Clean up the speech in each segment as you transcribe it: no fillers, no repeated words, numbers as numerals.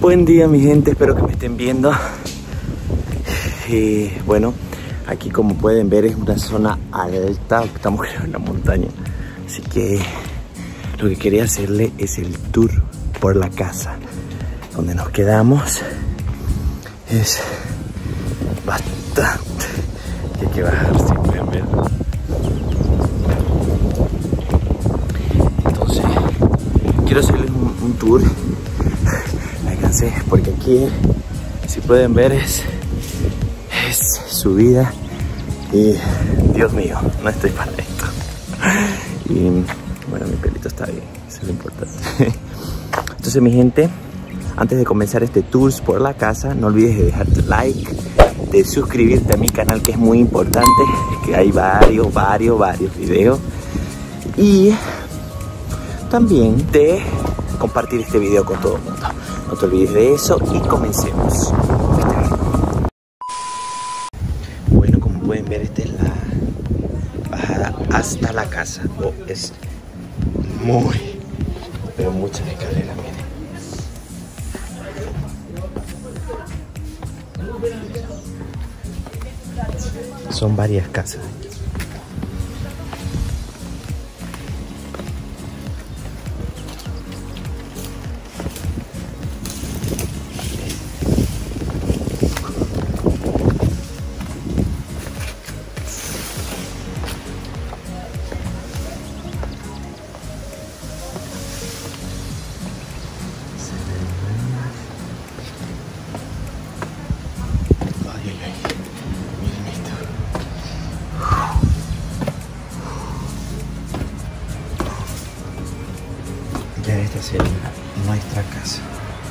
Buen día mi gente, espero que me estén viendo. Y bueno, aquí como pueden ver es una zona alta, estamos en la montaña. Así que lo que quería hacerle es el tour por la casa donde nos quedamos. Es bastante, y hay que bajar, si pueden ver. Entonces quiero hacerles un tour. Porque aquí, si pueden ver, es subida y Dios mío, no estoy para esto. Y bueno, mi pelito está bien, eso es lo importante. Entonces mi gente, antes de comenzar este tour por la casa, no olvides de dejar tu like, de suscribirte a mi canal, que es muy importante, que hay varios videos, y también de compartir este video con todo el mundo. No te olvides de eso y comencemos. Bueno, como pueden ver, esta es la bajada hasta la casa. Es pero muchas escaleras, miren. Son varias casas. Esta sería nuestra casa.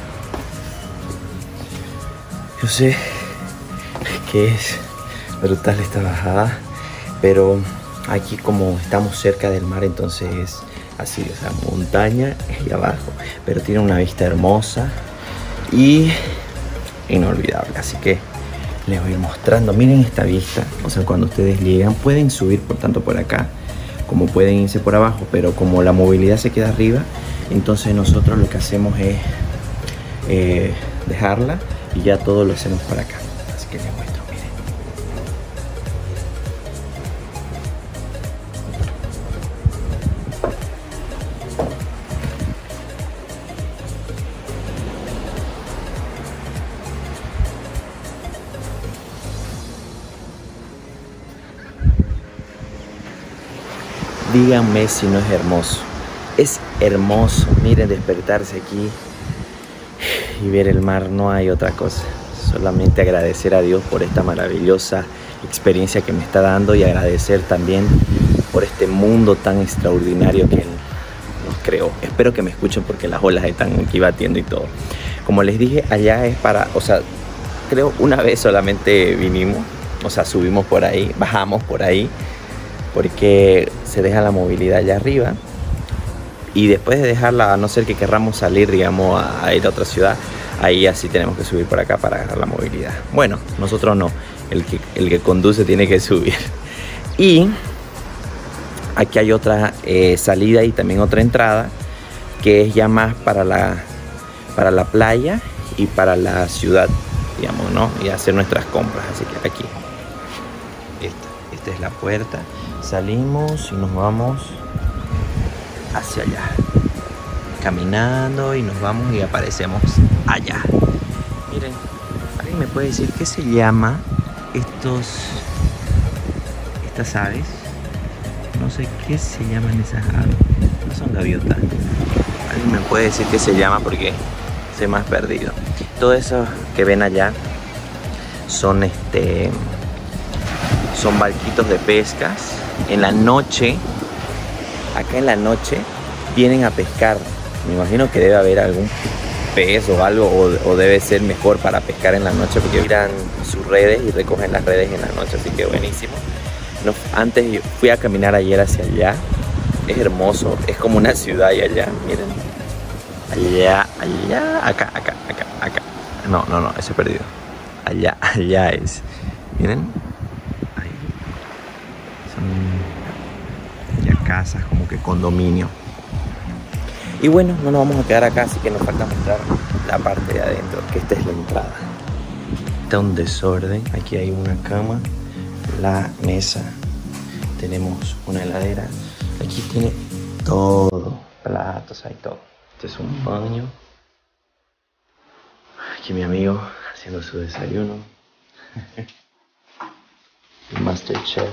Yo sé que es brutal esta bajada, pero aquí como estamos cerca del mar, entonces es así, o sea, montaña y abajo, pero tiene una vista hermosa y inolvidable. Así que les voy a ir mostrando. Miren esta vista, o sea, cuando ustedes llegan pueden subir por tanto por acá como pueden irse por abajo, pero como la movilidad se queda arriba, entonces nosotros lo que hacemos es dejarla y ya todo lo hacemos para acá. Así que les muestro, miren. Díganme si no es hermoso. Es hermoso, miren, despertarse aquí y ver el mar, no hay otra cosa. Solamente agradecer a Dios por esta maravillosa experiencia que me está dando y agradecer también por este mundo tan extraordinario que Él nos creó. Espero que me escuchen porque las olas están aquí batiendo y todo. Como les dije, allá es para, o sea, creo una vez solamente vinimos, o sea, subimos por ahí, bajamos por ahí, porque se deja la movilidad allá arriba. Y después de dejarla, a no ser que querramos salir, digamos, a ir a otra ciudad, ahí así tenemos que subir por acá para agarrar la movilidad. Bueno, nosotros no, el que conduce tiene que subir. Y aquí hay otra salida y también otra entrada, que es ya más para la playa y para la ciudad, digamos, ¿no? Y hacer nuestras compras. Así que aquí, esta es la puerta. Salimos y nos vamos hacia allá, caminando, y nos vamos y aparecemos allá. Miren, ¿alguien me puede decir qué se llama estas aves? No sé qué se llaman esas aves. No son gaviotas. ¿Alguien me puede decir qué se llama? Porque se me ha perdido. Todo eso que ven allá son son barquitos de pescas. En la noche, acá en la noche, vienen a pescar. Me imagino que debe haber algún pez o algo, o debe ser mejor para pescar en la noche, porque miran sus redes y recogen las redes en la noche, así que buenísimo. Antes yo fui a caminar ayer hacia allá. Es hermoso, es como una ciudad y allá, miren. Allá, acá. No, ese perdido. Allá es. Miren. Ahí. Son ya casas, como que condominio. Y bueno, no nos vamos a quedar acá, así que nos falta mostrar la parte de adentro, que esta es la entrada. Está un desorden, aquí hay una cama, la mesa, tenemos una heladera, aquí tiene todo, platos, hay todo. Este es un baño. Aquí mi amigo haciendo su desayuno. El Masterchef.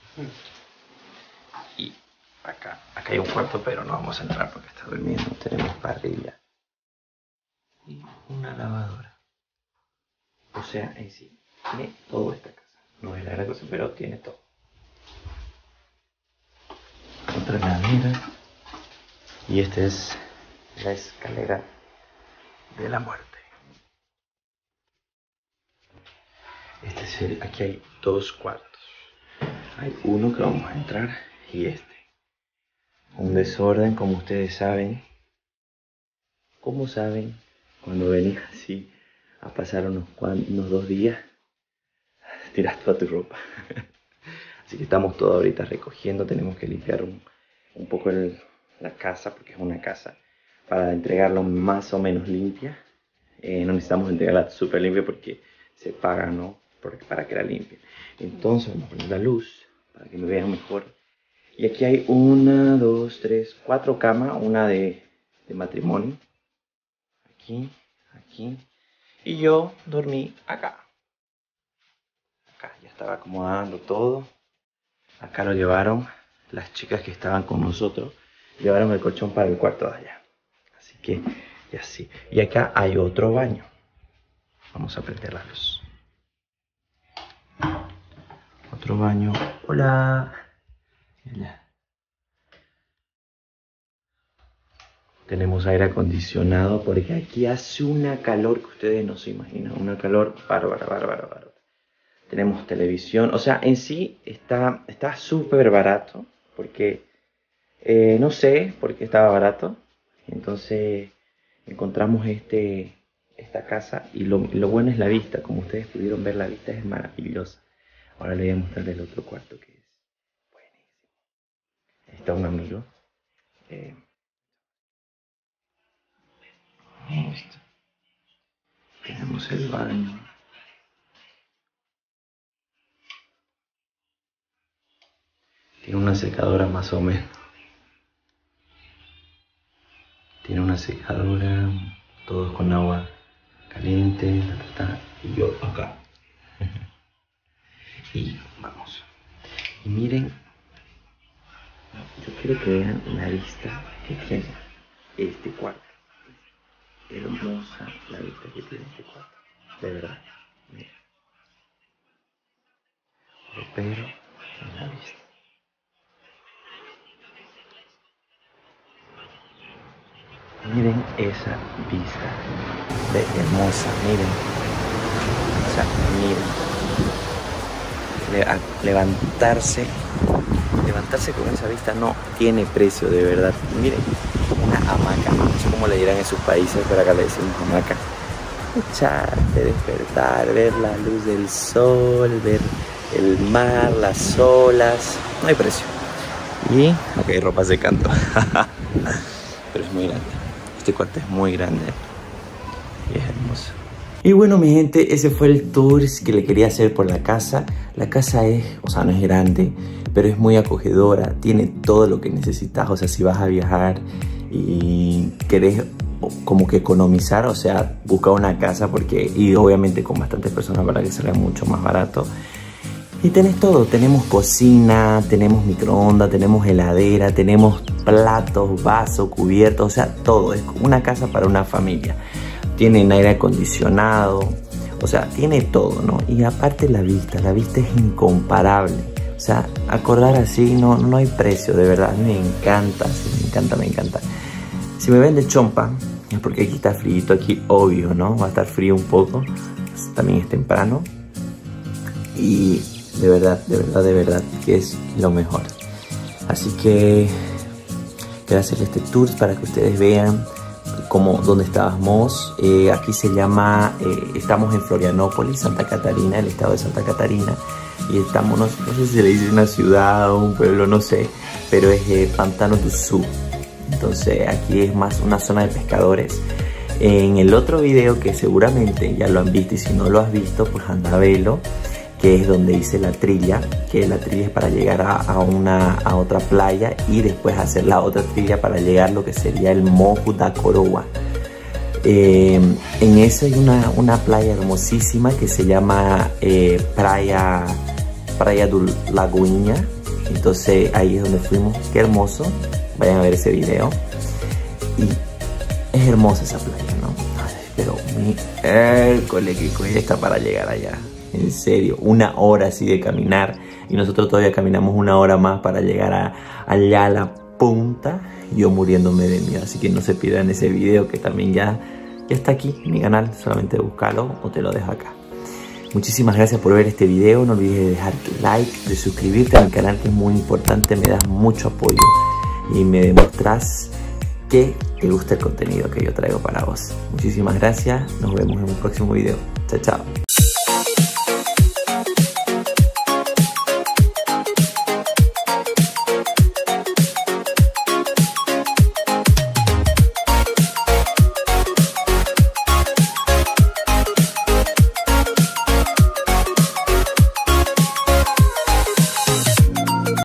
Y acá hay un cuarto, pero no vamos a entrar porque está durmiendo. Tenemos parrilla y una lavadora. O sea, en sí, tiene todo esta casa. No es la gran cosa, pero tiene todo. Otra heladera. Y esta es la escalera de la muerte. Este es aquí hay dos cuartos. Hay uno que vamos a entrar y este. Un desorden, como ustedes saben. ¿Cómo saben? Cuando venís así a pasar unos 2 días, tiras toda tu ropa. Así que estamos todos ahorita recogiendo. Tenemos que limpiar un poco la casa, porque es una casa, para entregarlo más o menos limpia. No necesitamos entregarla súper limpia porque se paga, ¿no? Para que la limpien. Entonces vamos a poner la luz para que me vean mejor. Y aquí hay 1, 2, 3, 4 camas, una de matrimonio. Aquí. Y yo dormí acá. Acá ya estaba acomodando todo. Acá lo llevaron las chicas que estaban con nosotros. Llevaron el colchón para el cuarto de allá. Así que, y así. Y acá hay otro baño. Vamos a prender la luz. Otro baño. Hola. Tenemos aire acondicionado porque aquí hace una calor que ustedes no se imaginan. Una calor bárbara. Tenemos televisión. O sea, en sí está súper barato. Porque no sé por qué estaba barato. Entonces encontramos esta casa. Y lo bueno es la vista. Como ustedes pudieron ver, la vista es maravillosa. Ahora les voy a mostrar el otro cuarto que es buenísimo. Está un amigo. Tenemos el baño. Tiene una secadora más o menos. Tiene una secadora, todos con agua caliente, y yo acá. Y vamos. Y miren, yo quiero que vean la vista que tiene este cuarto. Hermosa la vista que tiene este cuarto. De verdad. Miren. Pero en la vista. Miren esa vista. Hermosa, miren. O sea, miren. Levantarse con esa vista no tiene precio, de verdad. Miren, una hamaca, no sé cómo le dirán en sus países, pero acá le decimos hamaca. Echarte, despertar, ver la luz del sol, ver el mar, las olas, no hay precio. Y acá hay ropa secando. Pero es muy grande. Este cuarto es muy grande y es hermoso. Y bueno, mi gente, ese fue el tour que le quería hacer por la casa. La casa es, o sea, no es grande, pero es muy acogedora. Tiene todo lo que necesitas. O sea, si vas a viajar y querés como que economizar, o sea, busca una casa y obviamente con bastantes personas para que salga mucho más barato. Y tenés todo, tenemos cocina, tenemos microondas, tenemos heladera, tenemos platos, vasos, cubiertos, o sea, todo. Es una casa para una familia. Tienen aire acondicionado, o sea, tiene todo, ¿no? Y aparte la vista es incomparable. O sea, acordar así no hay precio, de verdad. Me encanta, sí, me encanta. Si me ven de chompa, es porque aquí está frío, aquí obvio, ¿no? Va a estar frío un poco, también es temprano. Y de verdad que es lo mejor. Así que quiero hacerles este tour para que ustedes vean dónde estábamos. Aquí se llama, estamos en Florianópolis, Santa Catarina, el estado de Santa Catarina. Y estamos, no sé si se le dice una ciudad o un pueblo, no sé, pero es Pantano do Sul. entonces aquí es más una zona de pescadores. En el otro video, que seguramente ya lo han visto, y si no lo has visto, pues anda a verlo, que es donde hice la trilla, que la trilla es para llegar a otra playa y después hacer la otra trilla para llegar a lo que sería el Morro da Coroa. En eso hay una playa hermosísima que se llama Praia do Lagoinha. Entonces ahí es donde fuimos. Qué hermoso, vayan a ver ese video. Y es hermosa esa playa, ¿no? Ay, pero mi hércole, que cuesta para llegar allá. En serio, 1 hora así de caminar, y nosotros todavía caminamos 1 hora más para llegar allá a la punta, yo muriéndome de miedo. Así que no se pierdan ese video, que también ya está aquí en mi canal, solamente búscalo o te lo dejo acá. Muchísimas gracias por ver este video, no olvides de dejar tu like, de suscribirte a mi canal, que es muy importante, me das mucho apoyo y me demuestras que te gusta el contenido que yo traigo para vos. Muchísimas gracias, nos vemos en un próximo video. Chao, chao.